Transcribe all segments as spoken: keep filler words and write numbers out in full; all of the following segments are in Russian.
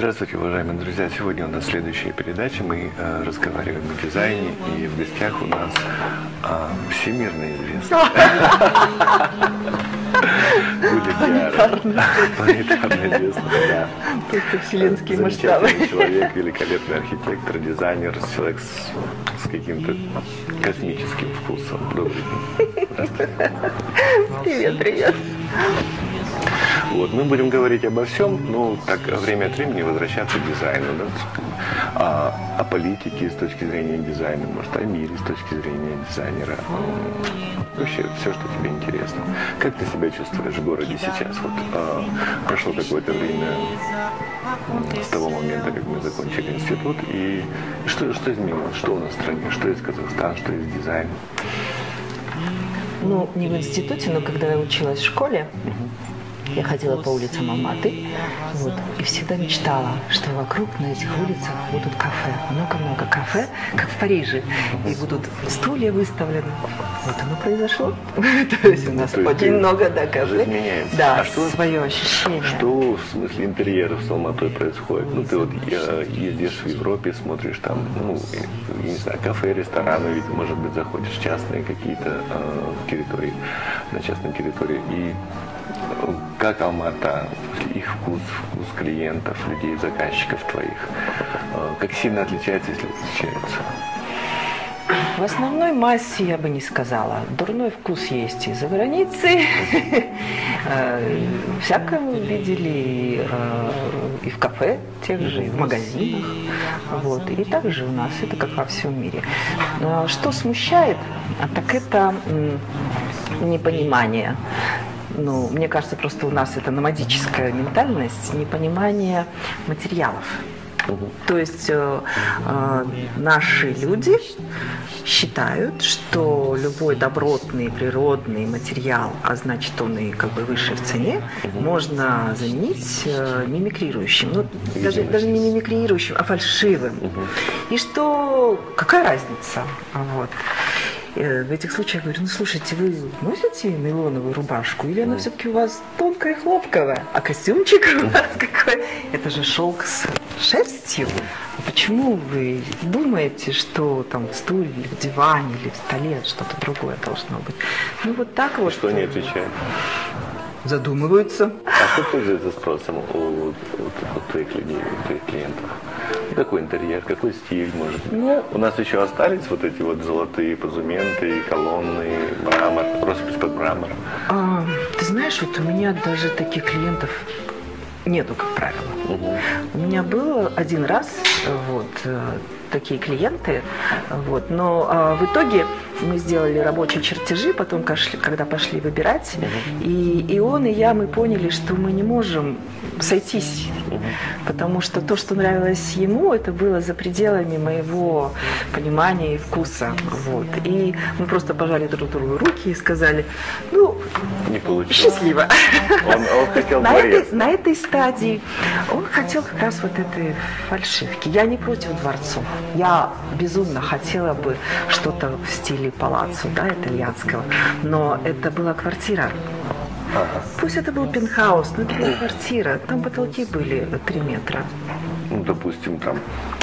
Здравствуйте, уважаемые друзья! Сегодня у нас следующая передача. Мы э, разговариваем о дизайне, и в гостях у нас э, всемирно известный планетарно известный, да. Вселенские масштабы. Замечательный человек, великолепный архитектор, дизайнер, человек с, с каким-то космическим вкусом. Добрый день. Здравствуйте. Привет, привет. Вот, мы будем говорить обо всем, ну, так, время от времени возвращаться к дизайну, да? о, о политике с точки зрения дизайна, может, о мире с точки зрения дизайнера. Вообще, все, что тебе интересно. Как ты себя чувствуешь в городе сейчас? Вот, а, прошло какое-то время с того момента, как мы закончили институт, и что, что изменилось? Что у нас в стране? Что из Казахстана, что из дизайна? Ну, не в институте, но когда я училась в школе, я ходила по улицам Алматы, вот, и всегда мечтала, что вокруг на этих улицах будут кафе. Много-много кафе, как в Париже. И будут стулья выставлены. Вот оно произошло. То есть у нас очень много, да, кафе. Изменяется. Да, свое ощущение. Что в смысле интерьеров с Алматой происходит? Ну, ты вот ездишь в Европе, смотришь там, ну, не знаю, кафе, рестораны, ведь, может быть, заходишь частные какие-то территории, на частной территории. И как Алмата, их вкус, вкус клиентов, людей, заказчиков твоих, как сильно отличается, если отличается? В основной массе я бы не сказала. Дурной вкус есть и за границей. Всякое мы видели и в кафе тех же, и в магазинах. Вот. И также у нас, это как во всем мире. Что смущает, так это непонимание. Ну, мне кажется, просто у нас это номадическая ментальность, непонимание материалов. Угу. То есть э, э, наши люди считают, что любой добротный природный материал, а значит он и как бы выше в цене, угу. можно заменить э, мимикрирующим. Ну, даже, даже не мимикрирующим, а фальшивым. Угу. И что какая разница? Вот. В этих случаях я говорю, ну слушайте, вы носите нейлоновую рубашку, или она все-таки у вас тонкая и хлопковая, а костюмчик у вас какой? Это же шелк с шерстью. Почему вы думаете, что там в стуле, или в диване, или в столе что-то другое должно быть? Ну вот так вот. Что они отвечают? Задумываются. А что пользуется спросом у, у, у твоих людей, у твоих клиентов? Какой интерьер, какой стиль, может быть? Ну, у нас еще остались вот эти вот золотые позументы, колонны, мрамор, роспись под мрамор. А, ты знаешь, вот у меня даже таких клиентов нету, как правило. Угу. У меня было один раз вот такие клиенты, вот, но а, в итоге мы сделали рабочие чертежи, потом, когда пошли выбирать, uh-huh. и, и он, и я, мы поняли, что мы не можем сойтись, uh-huh. потому что то, что нравилось ему, это было за пределами моего понимания и вкуса. Вот. И мы просто пожали друг другу руки и сказали, ну, не получилось. Счастливо. Он, он хотел на, этой, на этой стадии он хотел как раз вот этой фальшивки. Я не против дворцов. Я безумно хотела бы что-то в стиле палаццо, да, итальянского, но это была квартира. Ага. Пусть это был пентхаус, но это была квартира, там потолки были три метра. Ну, допустим, там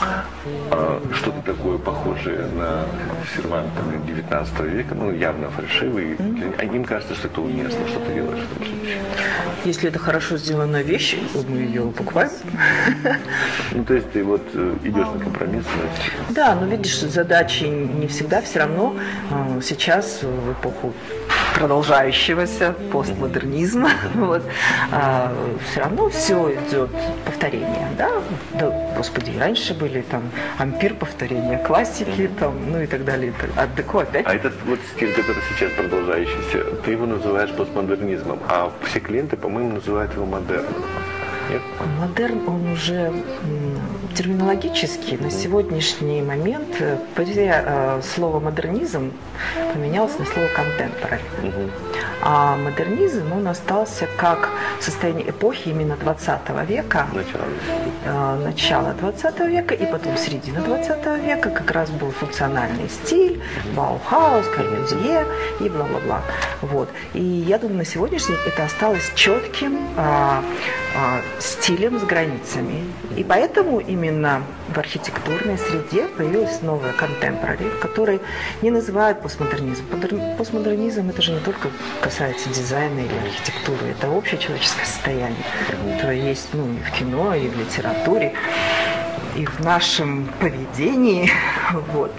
а, что-то такое похожее на сервант девятнадцатого века, ну, явно фальшивый. Mm-hmm. А им кажется, что это уместно, что ты делаешь в этом случае. Если это хорошо сделанная вещь, мы ее покупаем. Ну, то есть ты вот идешь на компромисс? Да, но видишь, задачи не всегда, все равно сейчас в эпоху продолжающегося постмодернизма, вот, а, все равно все идет повторение, да? Да, господи, раньше были там ампир повторения классики, там, ну и так далее, art-деко опять. А этот вот стиль, который сейчас продолжающийся, ты его называешь постмодернизмом, а все клиенты, по-моему, называют его модерном. Нет? Модерн, он уже м, терминологически на сегодняшний момент слово модернизм поменялось на слово contemporary. А модернизм, он остался как состояние эпохи именно двадцатого века. Начало. Начало двадцатого века и потом середина двадцатого века как раз был функциональный стиль, Баухаус, Корбюзье и бла-бла-бла. Вот. И я думаю, на сегодняшний день это осталось четким а, а, стилем с границами. И поэтому именно в архитектурной среде появилась новая contemporary, который не называют постмодернизм. Постмодернизм это же не только касается дизайна или архитектуры, это общее человеческое состояние, которое есть ну, и в кино, и в литературе, и в нашем поведении. Вот.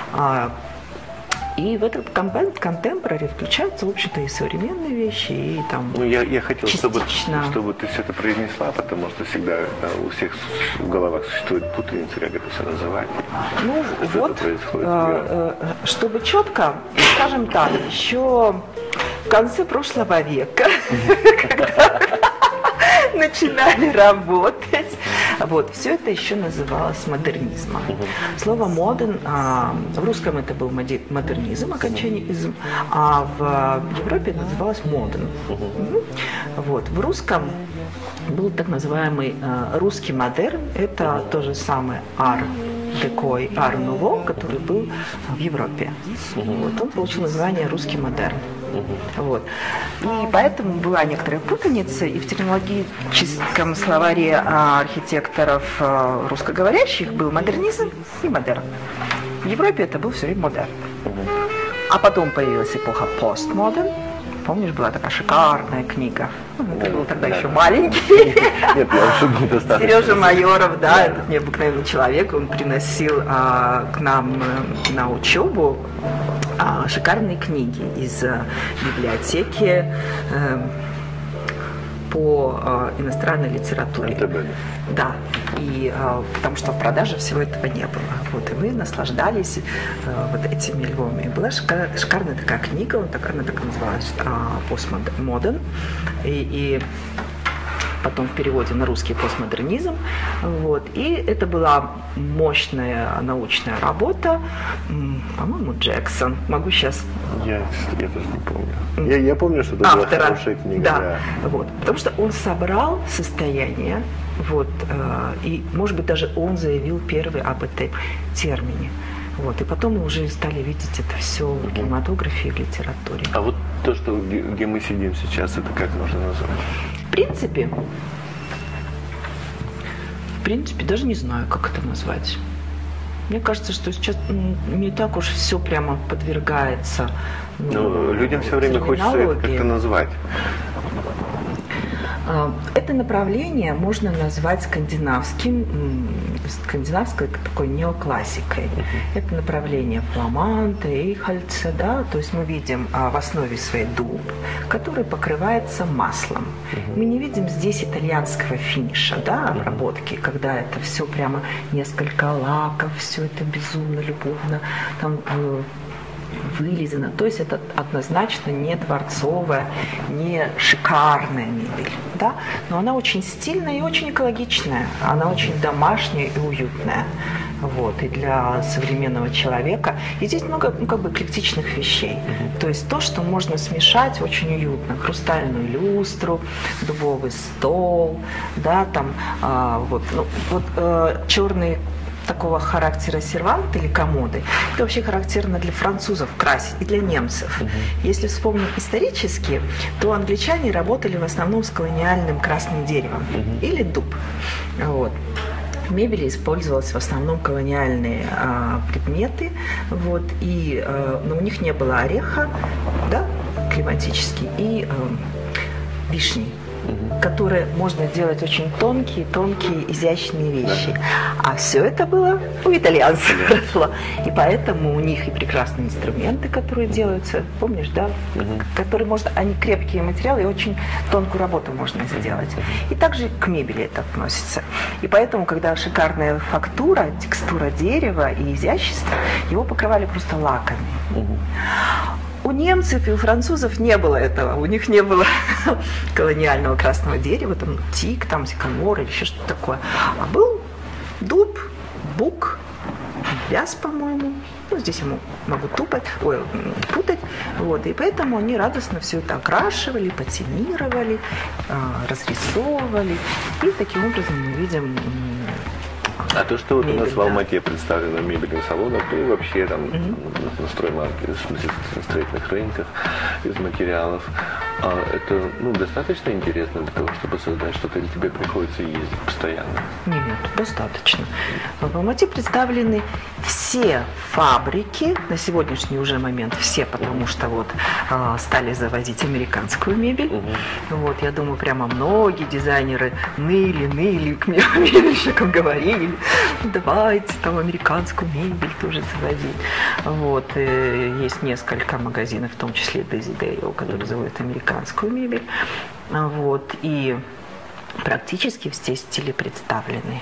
И в этот контемпорари включаются, в общем-то, и современные вещи, и там Ну, я, я хотел, чтобы, частично... чтобы ты все это произнесла, потому что всегда у всех в головах существует путаница, как это все называть. Ну, что вот, э, э, чтобы четко, скажем так, еще в конце прошлого века, когда начинали работать, вот, все это еще называлось модернизмом. Слово «модерн», а, в русском это был модернизм, окончание «изм», а в Европе это называлось «модерн». Вот, в русском был так называемый а, русский модерн, это то же самое «ар». Декой Ар Нуво, который был в Европе. Вот, он получил название «Русский модерн». Вот. И поэтому была некоторая путаница, и в терминологическом словаре архитекторов русскоговорящих был модернизм и модерн. В Европе это был все время модерн. А потом появилась эпоха постмодерн. Помнишь, была такая шикарная книга? Ты был тогда еще маленький. Нет, я уже был достаточно. Сережа Майоров, да, этот необыкновенный человек, он приносил а, к нам на учебу а, шикарные книги из а, библиотеки а, по а, иностранной литературе. эн тэ бэ. Да, и а, потому что в продаже всего этого не было. Вот, и мы наслаждались а, вот этими львами. И была шикар, шикарная такая книга, он так, она так называлась, «Постмодерн». И, и потом в переводе на русский «Постмодернизм». Вот. И это была мощная научная работа, по-моему, Джексон. Могу сейчас... Я, я тоже не помню. Я, я помню, что это Автора, была хорошая книга. Да, да. Вот. Потому что он собрал состояние, вот, э, и, может быть, даже он заявил первый об этом термине. Вот. И потом мы уже стали видеть это все в кинематографе и в литературе. А вот то, что, где, где мы сидим сейчас, это как можно назвать? В принципе, в принципе, даже не знаю, как это назвать. Мне кажется, что сейчас не так уж все прямо подвергается. Ну, ну, людям все время хочется это как-то назвать. Это направление можно назвать скандинавским, скандинавской такой неоклассикой. Это направление Фламанта, Эйхольца, да, то есть мы видим в основе своей дуб, который покрывается маслом. Мы не видим здесь итальянского финиша, да, обработки, когда это все прямо несколько лаков, все это безумно любовно там вылизано. То есть это однозначно не дворцовая, не шикарная мебель, да? Но она очень стильная и очень экологичная. Она очень домашняя и уютная. Вот. И для современного человека. И здесь много, ну, как бы эклектичных вещей. То есть то, что можно смешать очень уютно. Хрустальную люстру, дубовый стол, да, там, а, вот, ну, вот а, черный такого характера серванты или комоды, это вообще характерно для французов красить и для немцев. Uh-huh. Если вспомнить исторически, то англичане работали в основном с колониальным красным деревом uh-huh. или дуб. Вот. В мебели использовались в основном колониальные а, предметы, вот, и, а, но у них не было ореха, да, климатический, и а, вишни, которые можно делать очень тонкие, тонкие, изящные вещи. А все это было у итальянцев росло. И поэтому у них и прекрасные инструменты, которые делаются, помнишь, да? Uh-huh. Которые можно, они крепкие материалы, и очень тонкую работу можно сделать. И также к мебели это относится. И поэтому, когда шикарная фактура, текстура дерева и изящество, его покрывали просто лаками. Uh-huh. У немцев и у французов не было этого, у них не было колониального красного дерева, там тик, там сикамор или еще что-то такое. А был дуб, бук, вяз, по-моему, Ну, здесь я могу тупать, ой, путать. Вот, и поэтому они радостно все это окрашивали, патинировали, разрисовывали. И таким образом мы видим... А то, что вот мебель, у нас в да. Алмате представлено в мебельных салонах, ну и вообще там mm-hmm. на строймаркете, в смысле на строительных рынках из материалов, а это ну, достаточно интересно для того, чтобы создать что-то, или тебе приходится ездить постоянно? Нет, достаточно. В Алмате представлены все фабрики, на сегодняшний уже момент все, потому что вот э, стали завозить американскую мебель. Mm-hmm. Вот, я думаю, прямо многие дизайнеры ныли, ныли к мебельщикам говорили, давайте там американскую мебель тоже завозить. Вот, и есть несколько магазинов, в том числе Desidero, которые заводят американскую мебель. Вот, и практически все стили представлены.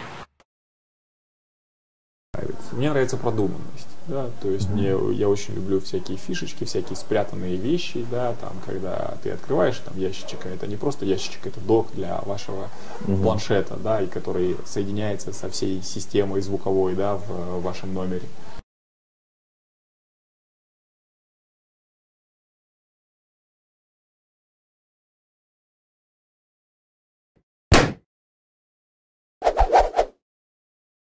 Мне нравится продуманность, да, то есть mm-hmm. мне, я очень люблю всякие фишечки, всякие спрятанные вещи, да, там, когда ты открываешь там ящичек, а это не просто ящичек, это док для вашего mm-hmm. планшета, да, и который соединяется со всей системой звуковой, да, в, в вашем номере.